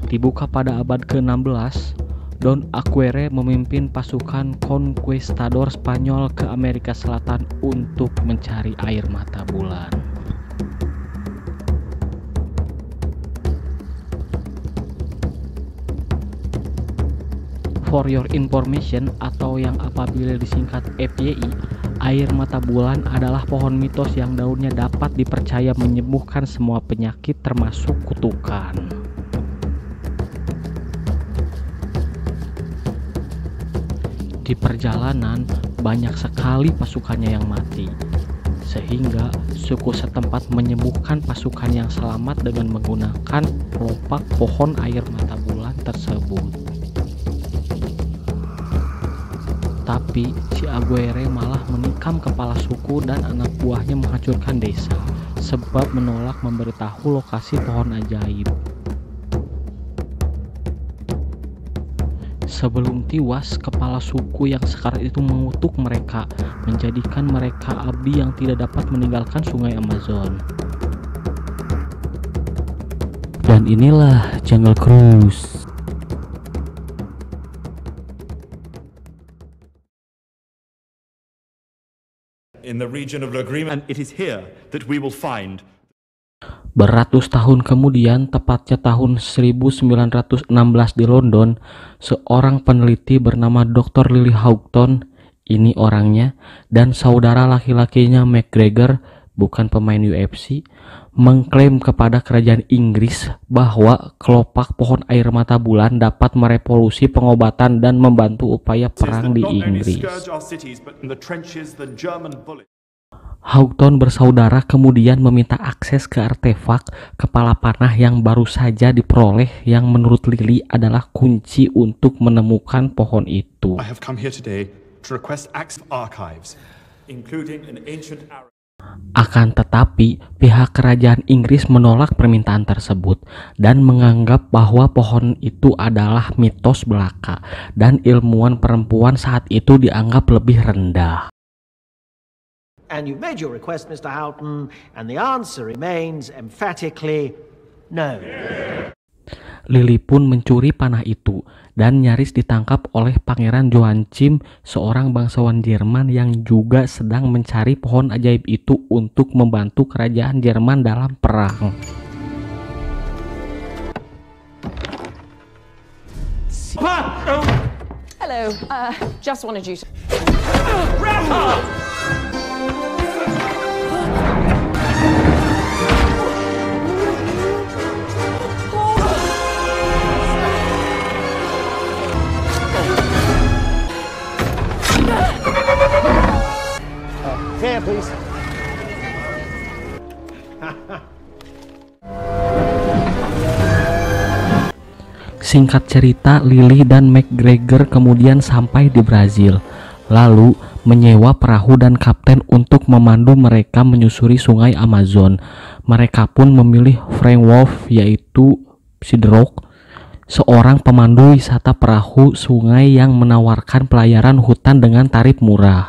dibuka pada abad ke-16, Don Aquere memimpin pasukan konquistador Spanyol ke Amerika Selatan untuk mencari air mata bulan. For your information, atau yang apabila disingkat FYI, air mata bulan adalah pohon mitos yang daunnya dapat dipercaya menyembuhkan semua penyakit termasuk kutukan. Di perjalanan, banyak sekali pasukannya yang mati, sehingga suku setempat menyembuhkan pasukan yang selamat dengan menggunakan kelopak pohon air mata bulan tersebut. Tapi si Aguirre malah menikam kepala suku dan anak buahnya menghancurkan desa, sebab menolak memberitahu lokasi pohon ajaib. Sebelum tiwas, kepala suku yang sekarat itu mengutuk mereka, menjadikan mereka abdi yang tidak dapat meninggalkan sungai Amazon. Dan inilah Jungle Cruise. In the region of Lagrim, and it is here that we will find. Beratus tahun kemudian, tepatnya tahun 1916 di London, seorang peneliti bernama Dr. Lily Houghton, ini orangnya, dan saudara laki-lakinya McGregor, bukan pemain UFC, mengklaim kepada kerajaan Inggris bahwa kelopak pohon air mata bulan dapat merevolusi pengobatan dan membantu upaya perang di Inggris. Houghton bersaudara kemudian meminta akses ke artefak kepala panah yang baru saja diperoleh, yang menurut Lily adalah kunci untuk menemukan pohon itu. Akan tetapi, pihak kerajaan Inggris menolak permintaan tersebut dan menganggap bahwa pohon itu adalah mitos belaka dan ilmuwan perempuan saat itu dianggap lebih rendah. And you've made your request, Mr. Houghton, and the answer remains emphatically no. Lily pun mencuri panah itu dan nyaris ditangkap oleh Pangeran Joachim, seorang bangsawan Jerman yang juga sedang mencari pohon ajaib itu untuk membantu kerajaan Jerman dalam perang. Hello, just wanted you to... Here, please. Singkat cerita, Lily dan McGregor kemudian sampai di Brazil, lalu menyewa perahu dan kapten untuk memandu mereka menyusuri sungai Amazon. Mereka pun memilih Frank Wolf, yaitu Sidrock, seorang pemandu wisata perahu sungai yang menawarkan pelayaran hutan dengan tarif murah.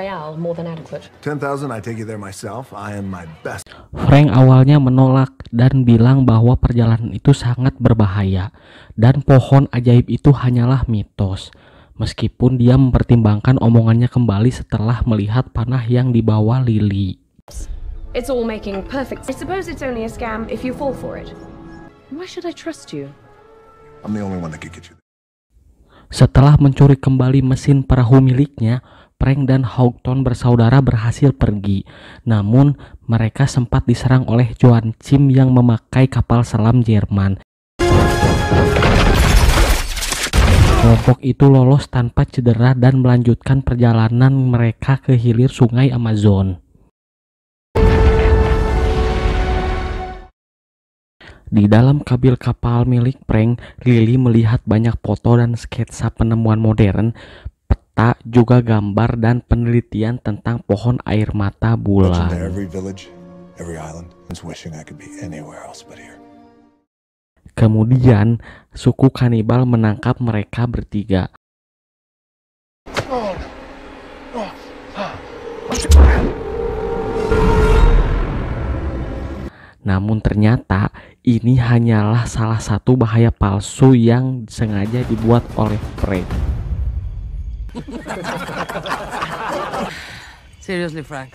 Frank awalnya menolak dan bilang bahwa perjalanan itu sangat berbahaya dan pohon ajaib itu hanyalah mitos. Meskipun dia mempertimbangkan omongannya kembali setelah melihat panah yang dibawa Lily. It's all making perfect. I suppose it's only a scam if you fall for it. Why should I trust you? I'm the only one that could get you. Setelah mencuri kembali mesin perahu miliknya, Frank dan Houghton bersaudara berhasil pergi. Namun, mereka sempat diserang oleh Joachim yang memakai kapal selam Jerman. Kelompok itu lolos tanpa cedera dan melanjutkan perjalanan mereka ke hilir sungai Amazon. Di dalam kabin kapal milik Frank, Lily melihat banyak foto dan sketsa penemuan modern, peta, juga gambar dan penelitian tentang pohon air mata bulan. Kemudian, suku kanibal menangkap mereka bertiga. Namun ternyata ini hanyalah salah satu bahaya palsu yang sengaja dibuat oleh Frank. Seriously, Frank.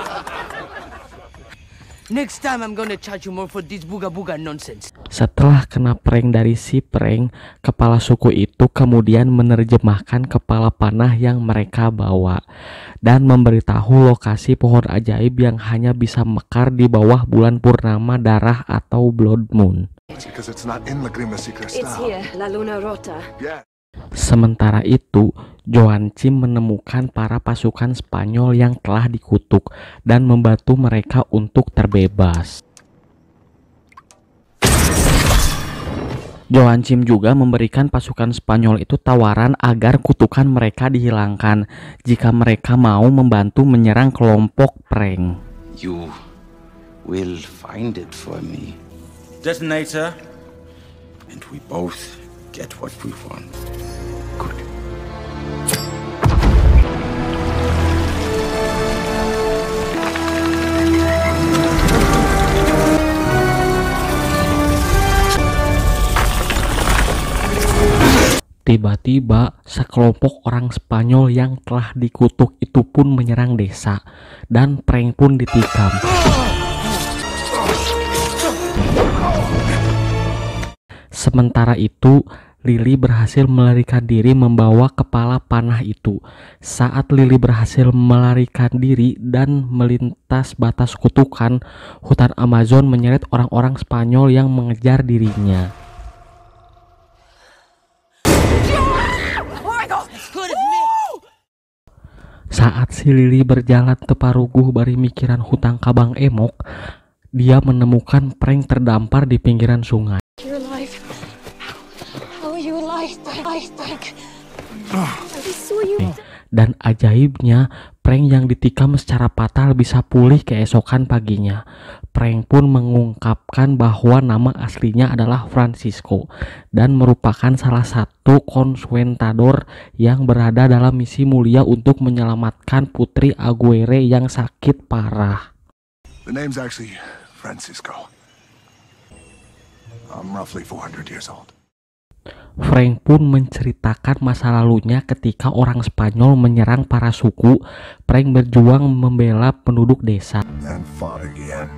Next time I'm gonna charge you more for this buga-buga nonsense. Setelah kena prank dari si Frank, kepala suku itu kemudian menerjemahkan kepala panah yang mereka bawa dan memberitahu lokasi pohon ajaib yang hanya bisa mekar di bawah bulan purnama darah atau blood moon. Because it's not in Lagrima si It's Cristal. here, La Luna Rota. Yeah. Sementara itu, Joachim menemukan para pasukan Spanyol yang telah dikutuk dan membantu mereka untuk terbebas. Joachim juga memberikan pasukan Spanyol itu tawaran agar kutukan mereka dihilangkan jika mereka mau membantu menyerang kelompok Frank. You will find it for me. Detonator. And we both get what we want. Good. Tiba-tiba, sekelompok orang Spanyol yang telah dikutuk itu pun menyerang desa, dan Frank pun ditikam. Sementara itu, Lily berhasil melarikan diri membawa kepala panah itu. Saat Lily berhasil melarikan diri dan melintas batas kutukan, hutan Amazon menyeret orang-orang Spanyol yang mengejar dirinya. Saat si Lily berjalan teparuguh bari mikiran hutang kabang emok, dia menemukan Frank terdampar di pinggiran sungai. You're alive. How are you alive, Frank? I saw you. Dan ajaibnya, Frank yang ditikam secara fatal bisa pulih keesokan paginya. Frank pun mengungkapkan bahwa nama aslinya adalah Francisco dan merupakan salah satu konsuentador yang berada dalam misi mulia untuk menyelamatkan Putri Aguirre yang sakit parah. The name's actually Francisco. I'm roughly 400 years old. Frank pun menceritakan masa lalunya ketika orang Spanyol menyerang para suku. Frank berjuang membela penduduk desa. And fought again.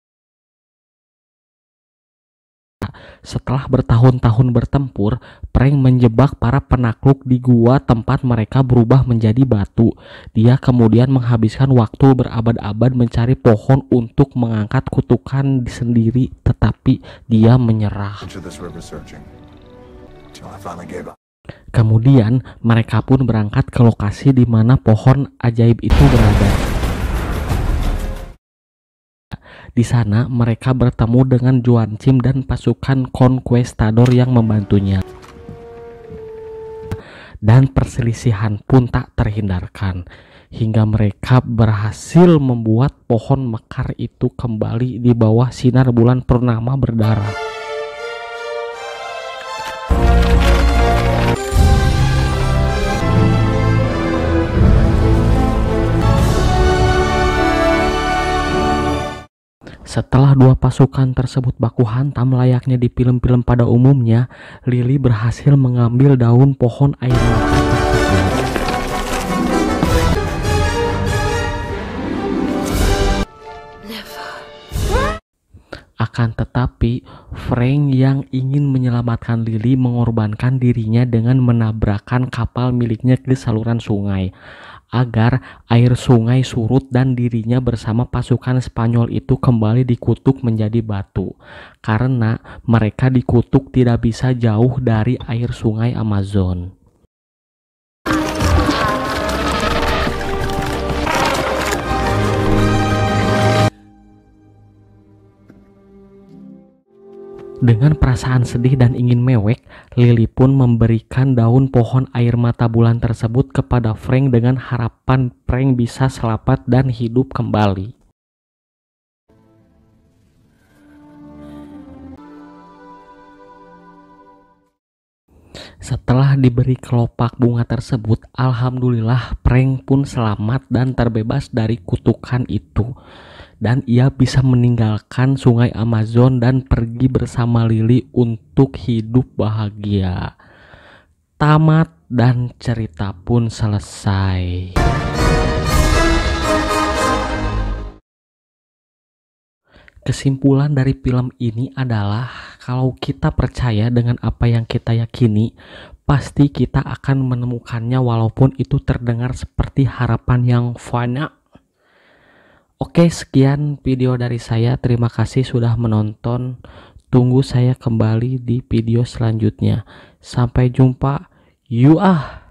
Setelah bertahun-tahun bertempur, Frank menjebak para penakluk di gua tempat mereka berubah menjadi batu. Dia kemudian menghabiskan waktu berabad-abad mencari pohon untuk mengangkat kutukan sendiri, tetapi dia menyerah. Into this river searching. Till I finally gave up. Kemudian mereka pun berangkat ke lokasi di mana pohon ajaib itu berada. Di sana mereka bertemu dengan Joachim dan pasukan conquistador yang membantunya. Dan perselisihan pun tak terhindarkan hingga mereka berhasil membuat pohon mekar itu kembali di bawah sinar bulan purnama berdarah. Setelah dua pasukan tersebut baku hantam layaknya di film-film pada umumnya, Lily berhasil mengambil daun pohon air mata tersebut. Akan tetapi, Frank yang ingin menyelamatkan Lily mengorbankan dirinya dengan menabrakkan kapal miliknya ke saluran sungai agar air sungai surut dan dirinya bersama pasukan Spanyol itu kembali dikutuk menjadi batu karena mereka dikutuk tidak bisa jauh dari air sungai Amazon. Dengan perasaan sedih dan ingin mewek, Lily pun memberikan daun pohon air mata bulan tersebut kepada Frank dengan harapan Frank bisa selamat dan hidup kembali. Setelah diberi kelopak bunga tersebut, alhamdulillah Frank pun selamat dan terbebas dari kutukan itu. dan ia bisa meninggalkan sungai Amazon dan pergi bersama Lily untuk hidup bahagia. Tamat dan cerita pun selesai. Kesimpulan dari film ini adalah kalau kita percaya dengan apa yang kita yakini, pasti kita akan menemukannya walaupun itu terdengar seperti harapan yang fana. Oke, sekian video dari saya. Terima kasih sudah menonton. Tunggu saya kembali di video selanjutnya. Sampai jumpa.